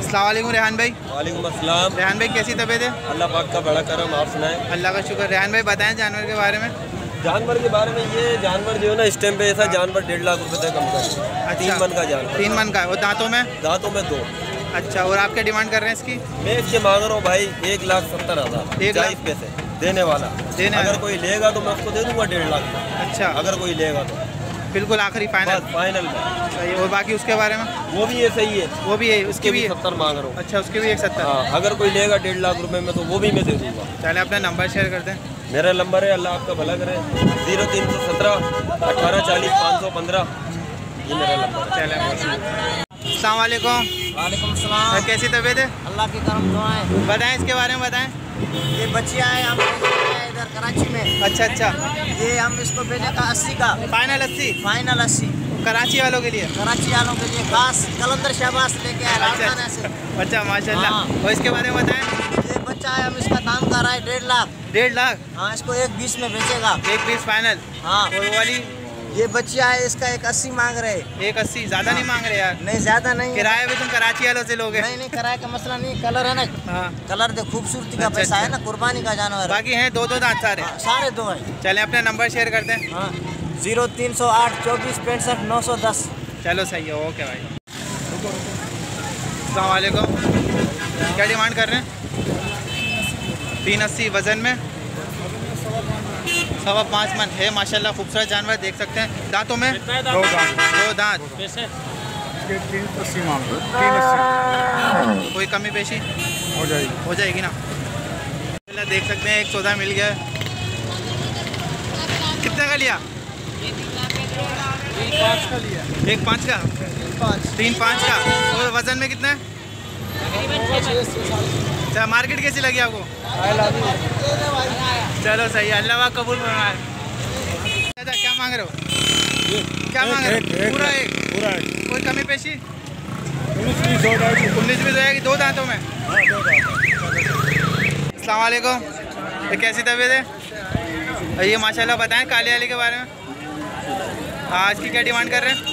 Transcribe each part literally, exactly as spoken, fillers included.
अस्सलाम वालेकुम रेहान भाई। वालेकुम अस्सलाम। रेहान भाई कैसी तबीयत है? अल्लाह पाक का बड़ा करम, आप सुनाएं। अल्लाह का शुक्र। रेहान भाई बताएं जानवर के बारे में। जानवर के बारे में, ये जानवर जो है ना इस टाइम पे ऐसा जानवर डेढ़ लाख रुपए तक कम कर। अच्छा, तीन मन का जानवर। तीन मन का है। और दांतों में? दांतों में दो। अच्छा, और आप क्या डिमांड कर रहे हैं इसकी? मैं इसके मांग रहा हूँ भाई एक लाख सत्तर हज़ार एक लाख पैसे देने वाला। देने अगर कोई लेगा तो मैं उसको दे दूंगा डेढ़ लाख। अच्छा, अगर कोई लेगा तो बिल्कुल आखिरी फाइनल? फाइनल में। सही। और बाकी उसके बारे में? वो भी ये सही है, वो भी है, उसके भी सत्तर मांग रहा हूँ। अच्छा, उसके भी एक सत्तर। हाँ, अगर कोई लेगा डेढ़ लाख रुपए में तो वो भी मैं दे दूंगा। चले अपना नंबर शेयर कर दें। मेरा नंबर है, अल्लाह आपका भला करे, जीरो तीन सौ सत्रह अठारह चालीस पाँच सौ पंद्रह। ये मेरा नंबर है। चले। अस्सलाम वालेकुम। वालेकुम सलाम। कैसी तबीयत है? अल्लाह की करम दुआएं। बताएं इसके बारे में, बताएं। ये बच्चियाँ हैं, हम इधर कराची में। अच्छा अच्छा। ये हम इसको बेचेगा अस्सी का। फाइनल अस्सी? फाइनल अस्सी। कराची वालों के लिए? कराची वालों के लिए खास कलंदर शहबाज लेके आए राजधानी से। अच्छा माशाल्लाह। हाँ। और इसके बारे में बताएं। ये बच्चा है, हम इसका दाम कर रहा है डेढ़ लाख। डेढ़ लाख? हाँ, इसको एक बीस में बेचेगा। एक बीस फाइनल? हाँ। और वो वाली? ये बच्चियाँ है, इसका एक अस्सी मांग रहे। एक अस्सी? ज्यादा नहीं मांग रहे यार? नहीं ज्यादा नहीं। किराया भी तुम कराची वालों से लोगे? नहीं नहीं, किराए का मसला नहीं, कलर है ना। हाँ। कलर दे, खूबसूरती का अच्छा, पैसा है अच्छा। ना, कुर्बानी का जानवर। बाकी हैं दो दो दांत सारे? हाँ, सारे दो हैं। चले अपना नंबर शेयर करते हैं। हाँ, जीरो तीन सौ आठ चौबीस पैंसठ नौ सौ दस। चलो सही है, ओके भाई। अस्सलाम वालेकुम। क्या डिमांड कर रहे हैं? तीन अस्सी वज़न में? सवा पाँच मन है माशाल्लाह, खूबसूरत जानवर देख सकते हैं। दांतों में? दो दांत। दो दांत। तीन अस्सी मांग दो। तीन अस्सी। कोई कमी पेशी हो जाएगी? हो जाएगी ना। देख सकते हैं एक सौदा मिल गया है। कितने का लिया? एक पाँच का लिया। एक पाँच का? पाँच। तीन पाँच का। और वज़न में कितना है? अच्छा, मार्केट कैसी लगी आपको? चलो सही है, अल्लाह पाक कबूल फरमाए। दादा क्या मांग रहे हो? क्या मांग रहे हो? पूरा एक? पूरा एक। कोई कमी पेशी? उन्नीस बीस हो जाएगी। उन्नीस बीस हो जाएगी दो दांतों में? हाँ, दो दांत। अस्सलाम वालेकुम। ये कैसी तबीयत है? ये माशाल्लाह बताएं काले वाले के बारे में। आज की क्या डिमांड कर रहे हैं?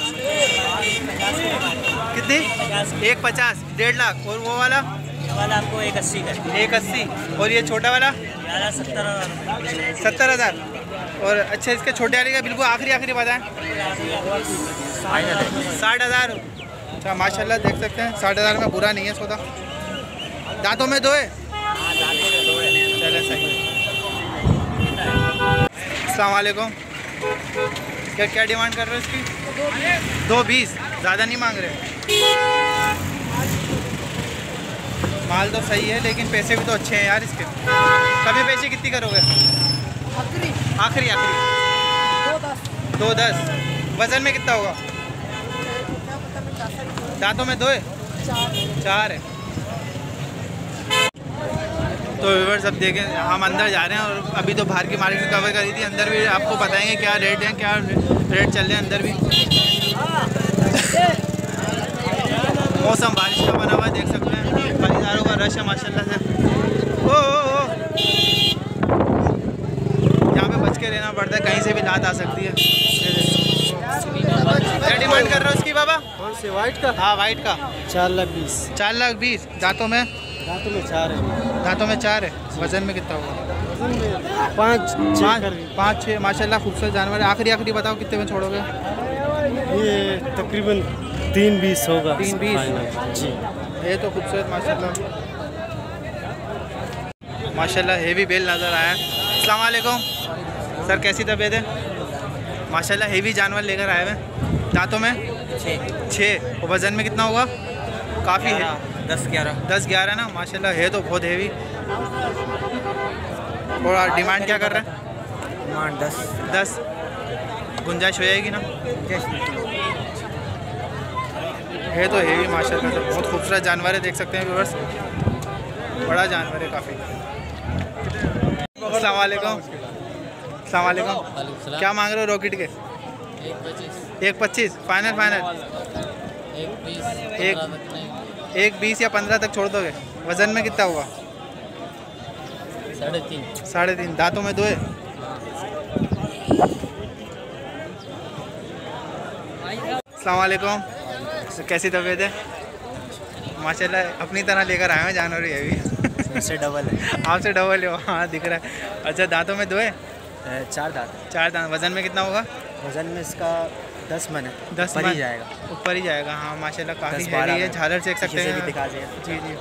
कितनी? एक पचास? डेढ़ लाख? और वो वाला? वाला आपको एक अस्सी का। एक अस्सी? और ये छोटा वाला? सत्तर हज़ार। सत्तर हज़ार? और अच्छा, इसके छोटे वाले का बिल्कुल आखिरी आखिरी बताएं। साठ हज़ार? अच्छा माशाल्लाह देख सकते हैं, साठ हज़ार में बुरा नहीं है सौदा। दांतों में दो है? चले सही। अस्सलाम वालेकुम। क्या क्या डिमांड कर रहे हो इसकी? दो बीस? ज़्यादा नहीं मांग रहे? माल तो सही है लेकिन पैसे भी तो अच्छे हैं यार इसके। कभी पैसे कितनी करोगे? आखिरी आखिरी दो दस? वज़न में कितना होगा? दांतों में दो है? चार है। तो व्यूअर्स अब देखें, हम अंदर जा रहे हैं और अभी तो बाहर की मार्केट कवर करी थी, अंदर भी आपको बताएंगे क्या रेट हैं, क्या रेट चल रहे हैं अंदर भी। मौसम बारिश का बना हुआ है, देख सकते हैं खरीदारों का रश है माशाल्लाह से। ओ ओ ओ यहाँ पे बच के रहना पड़ता है, कहीं से भी लात आ सकती है। क्या डिमांड कर रहे हो उसकी बाबा? कौन से? वाइट का? हाँ वाइट का। चार लाख बीस। चार लाख बीस? दांतों में? दांतों में चार है। दांतों में चार है। वज़न में कितना होगा? पाँच पाँच? पाँच छः माशाल्लाह खूबसूरत जानवर है। आखिरी आखिरी बताओ कितने में छोड़ोगे? ये तकरीबन तीन बीस होगा। तीन बीस? जी। ये तो खूबसूरत माशाल्लाह माशाल्लाह हेवी बेल नज़र आया। अस्सलाम वालेकुम सर, कैसी तबीयत है? माशाल्लाह हेवी जानवर लेकर आए हुए। दांतों में? छः। छः? और वज़न में कितना होगा? काफ़ी है। दस ग्यारह? दस ग्यारह ना, माशाल्लाह है तो बहुत हेवी। और डिमांड क्या कर रहे हैं? डिमांड दस। दस? गुंजाइश हो जाएगी ना? है तो हेवी माशाल्लाह से, बहुत खूबसूरत जानवर है, देख सकते हैं व्यूअर्स, बड़ा जानवर है काफ़ी। अस्सलाम वालेकुम। अस्सलाम वालेकुम। क्या मांग रहे हो रॉकेट के? एक पच्चीस। एक पच्चीस? Final final? एक बीस। एक एक बीस या पंद्रह तक छोड़ दोगे? वज़न में कितना होगा? साढ़े तीन। साढ़े तीन? दांतों में दो है? अस्सलाम वालेकुम। कैसी तबीयत है? माशाल्लाह अपनी तरह लेकर आए हैं जानवर ये भी। इससे डबल है। आपसे डबल है, हाँ दिख रहा है। अच्छा दांतों में दो है? चार दांत। चार दांत। वज़न में कितना होगा? वजन में इसका दस मन है। दस ऊपर मन ही जाएगा। ऊपर ही जाएगा। हाँ माशाल्लाह काफ़ी दस बारह हैवी है, में। झालर चेक सकते पीछे से हैं। भी दिखा दिया। जी जी।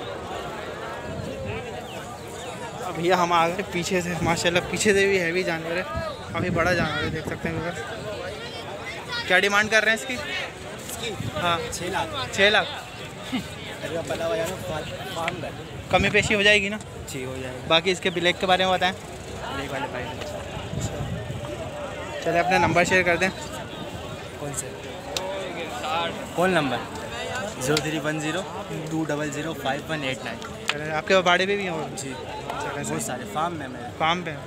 अब भैया हम आ गए पीछे से, माशाल्लाह पीछे से भी हैवी जानवर है, काफ़ी बड़ा जानवर है, देख सकते हैं व्यूअर्स। क्या डिमांड कर रहे हैं इसकी? हाँ छः लाख। छः लाख। पला हुआ है फार्म का। कमी पेशी हो जाएगी ना? जी हो जाएगा। बाकी इसके ब्लैक के बारे में बताएं। ब्लैक वाले भाई चलिए अपना नंबर शेयर कर दें। कौन से? कौन number? Zero three one zero two double zero five one eight nine. चलिए आपके बाड़े पे भी हैं? और जी चलिए बहुत सारे फार्म में मैं फार्म पे।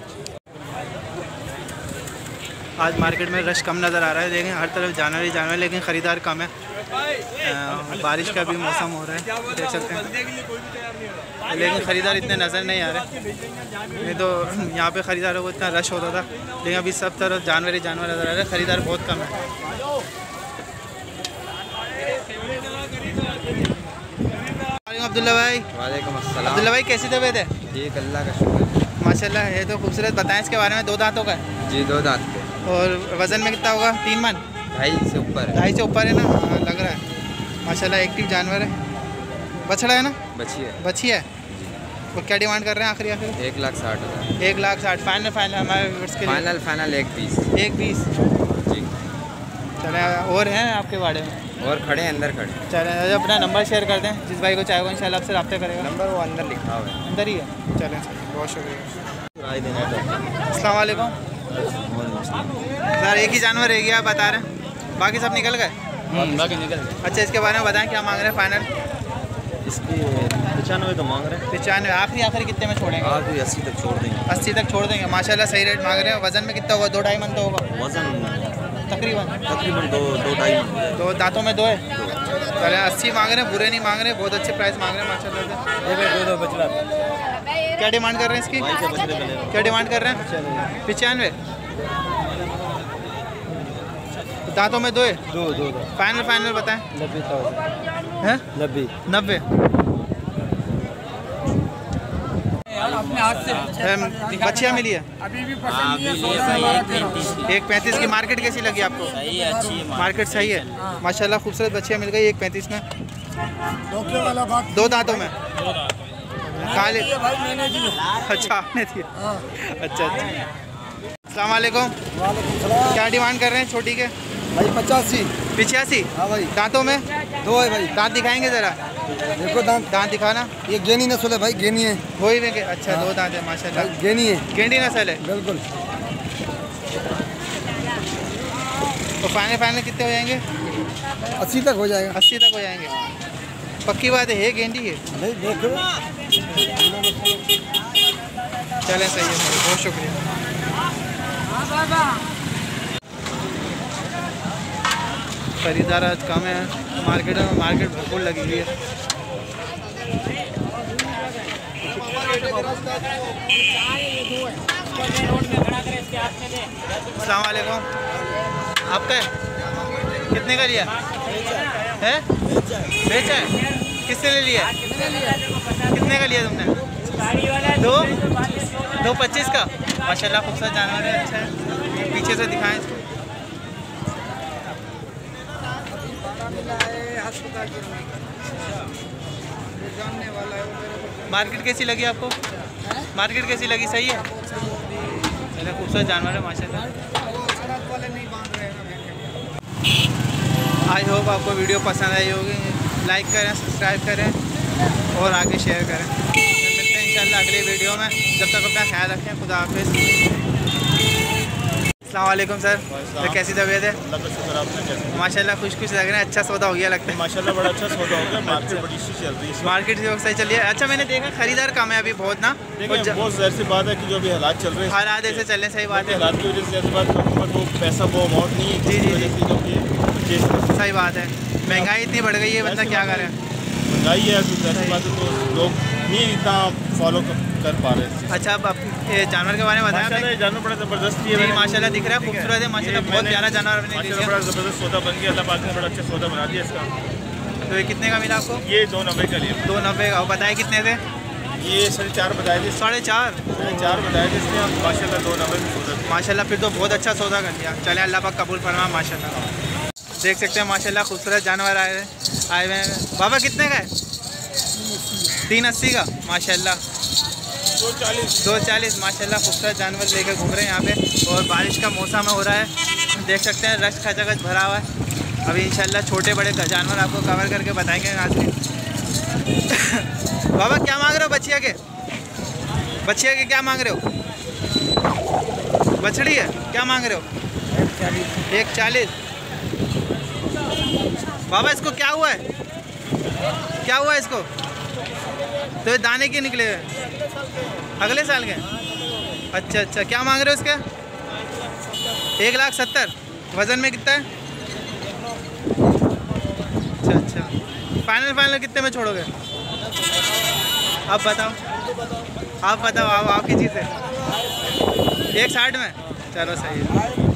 आज मार्केट में रश कम नज़र आ रहा है, देखें हर तरफ जानवर ही जानवर, लेकिन ख़रीदार कम है। आ, बारिश का भी मौसम हो रहा है, देख सकते हैं, लेकिन ख़रीदार इतने नज़र नहीं आ रहे। नहीं तो यहाँ पे ख़रीदारों को इतना रश होता था, लेकिन अभी सब तरफ जानवर ही जानवर नज़र आ रहे हैं, ख़रीदार बहुत कम है। अब्दुल्ला भाई। वालेकुम अस्सलाम। अब्दुल्ला भाई कैसी तबीयत है? ठीक, अल्लाह का शुक्र। माशाल्लाह है तो खूबसूरत। बताएं इसके बारे में। दो दांतों का है जी, दो दांत के। और वज़न में कितना होगा? तीन मन। ढाई से ऊपर है। ढाई से ऊपर है ना? हाँ, लग रहा है। माशाल्लाह एक्टिव जानवर है। बछड़ा है ना? बची है। बची है। वो क्या डिमांड कर रहे हैं आखिरी आखिरी? एक लाख साठ हज़ार। एक लाख साठ। फाइनल फाइनल हमारे व्यूअर्स के लिए? फाइनल फाइनल एक बीस। एक बीस। जी। चले और हैं आपके बारे में? और खड़े हैं, अंदर खड़े। चलें अपना नंबर शेयर कर दें, जिस भाई को चाहेगा इंशाल्लाह आपसे रब्ता करेगा। नंबर वो अंदर लिखा हुआ है। अंदर ही है। चलें बहुत शुक्रिया। अस्सलाम वालेकुम सर, एक ही जानवर रह गया आप बता रहे हैं, बाकी सब निकल गए? बाकी निकल गए। अच्छा इसके बारे में बताएं क्या मांग रहे हैं फाइनल? इसकी पचानवे तो मांग रहे हैं। पचानवे। आखिरी आखिरी कितने में छोड़ेंगे? आखिरी अस्सी तक छोड़ देंगे। अस्सी तक छोड़ देंगे। माशाल्लाह सही रेट मांग रहे हैं। वज़न में कितना होगा? दो ढाई मन तो होगा वजन तकरीबन? तकरीबन दो दो ढाई मन। दो दांतों में दो है। चले अस्सी मांग रहे हैं, बुरे नहीं मांग रहे, बहुत अच्छे प्राइस मांग रहे हैं माशाल्लाह से। दो दो बचला। क्या डिमांड कर रहे हैं इसकी? क्या डिमांड कर रहे हैं? पचानवे। दांतों में दो है? दो दो दो। फाइनल फाइनल बताएं। नब्बे थाउजेंड हैं? नब्बे। नब्बे। अपने हाथ से बच्चियाँ मिली है? अभी भी पसंद नहीं है, सोलह हमारा तेरह। एक पैंतीस की मार्केट कैसी लगी आपको? सही है, अच्छी है। मार्केट सही है माशाल्लाह, खूबसूरत बच्चियाँ मिल गई। एक पैंतीस में धोखे वाला बात दो दांतों में काले। ये भाई मैंने दी है। अच्छा आपने दिया? हाँ। अच्छा अच्छा। अस्सलाम वालेकुम। वालेकुम सलाम। क्या डिमांड कर रहे हैं छोटी के? भाई पचासी। पिचासी। हाँ भाई। दांतों में दो है भाई। दांत दिखाएंगे ज़रा, देखो दांत। दांत दिखाना। ये गेनी नस्ल है भाई, गेनी है वही में के- अच्छा दो दांत है माशाल्लाह, भाई, गेनी है गेंडी नस्ल है। बिल्कुल। तो फाइनल फाइनल कितने हो जाएंगे? अस्सी तक हो जाएगा। अस्सी तक हो जाएंगे। पक्की बात है, है गेंडी है। नहीं देखो। चलें सही है सही, बहुत शुक्रिया। खरीदार आज कम है मार्केट में, मार्केट भरपूर लगी हुई है। अस्सलाम वालेकुम। आपका है? कितने का लिया है? बेचा है? किसने ले लिया? कितने का लिया तुमने? दो दो पच्चीस का। माशाल्लाह खूबसूरत जानवर है, अच्छा है। पीछे से दिखाएं इसको। मार्केट कैसी लगी आपको? मार्केट कैसी लगी? सही है, खूबसूरत जानवर है माशाल्लाह। आई होप आपको वीडियो पसंद आई होगी। लाइक करें, सब्सक्राइब करें और आगे शेयर करें। मिलते हैं इंशाल्लाह अगले वीडियो में। जब तक अपना ख्याल रखें, खुदा हाफिज़। अस्सलाम वालेकुम सर, तो कैसी तबीयत है? अल्लाह का शुक्र, आपने कैसे? माशाल्लाह खुश खुश लग रहे हैं, अच्छा सौदा हो गया लगता है। माशाल्लाह बड़ा अच्छा सौदा हो गया, मार्केट बड़ी अच्छी चल रही है। मार्केट से सही चलिए। अच्छा मैंने देखा खरीदार कम है अभी बहुत ना। देखिए बहुत ज़ाहिर सी बात है कि जो भी हालात चल रहे हैं, हालात ऐसे चल रहे, सही बात है, हालात की वजह से ऐसी बात करूँगा तो पैसा वो अमाउंट नहीं है जी, जी, वजह से जो कि सही बात है। महंगाई इतनी बढ़ गई है, बंदा क्या करे। महंगाई है तो ऐसी बात है तो लोग नहीं इतना फॉलो कर पा रहे हैं। अच्छा अब आप ये जानवर के बारे में बताया माशाल्लाह ये जानवर बड़ा ज़बरदस्त है। जी माशाल्लाह दिख रहा है, खूबसूरत है माशाल्लाह, बहुत प्यारा जानवर आपने ले माशाल्लाह लिया। बड़ा ज़बरदस्त सौदा बन गया, अल्लाह पाक ने बड़ा अच्छा सौदा बना दिया इसका। तो तो ये कितने का मिला आपको? ये दो नब्बे का लिए। दो नब्बे का। और बताए कितने थे? ये साढ़े चार बताए थे। साढ़े चार साढ़े चार बताए थे इसने, हम माशाल्लाह दो नब्बे में सौदा। माशाल्लाह, फिर तो बहुत अच्छा सौदा कर लिया। चले अल्लाह पाक कबूल फरमा माशाल्लाह। देख सकते हैं माशाल्लाह खूबसूरत जानवर आए हुए आए हुए हैं। बाबा कितने का है? तीन अस्सी का माशाल्लाह। दो चालीस दो चालीस माशाल्लाह। खूबसूरत जानवर लेकर घूम रहे हैं यहाँ पे। और बारिश का मौसम हो रहा है, देख सकते हैं रश खचाखच भरा हुआ है। अभी इंशाल्लाह छोटे बड़े जानवर आपको कवर करके बताएंगे नाज़रीन। बाबा क्या मांग रहे हो बछिया के? बछिया के क्या मांग रहे हो? बछड़ी है, क्या मांग रहे हो? एक चालीस। बाबा इसको क्या हुआ है? क्या हुआ है इसको? तो ये दाने के निकले हुए? अगले साल के? अच्छा अच्छा। क्या मांग रहे हो इसके? एक लाख सत्तर। वज़न में कितना है? अच्छा अच्छा। फाइनल फाइनल कितने में छोड़ोगे? आप बताओ, आप बताओ, आप आपकी चीज़ है। एक साठ में? चलो सही है।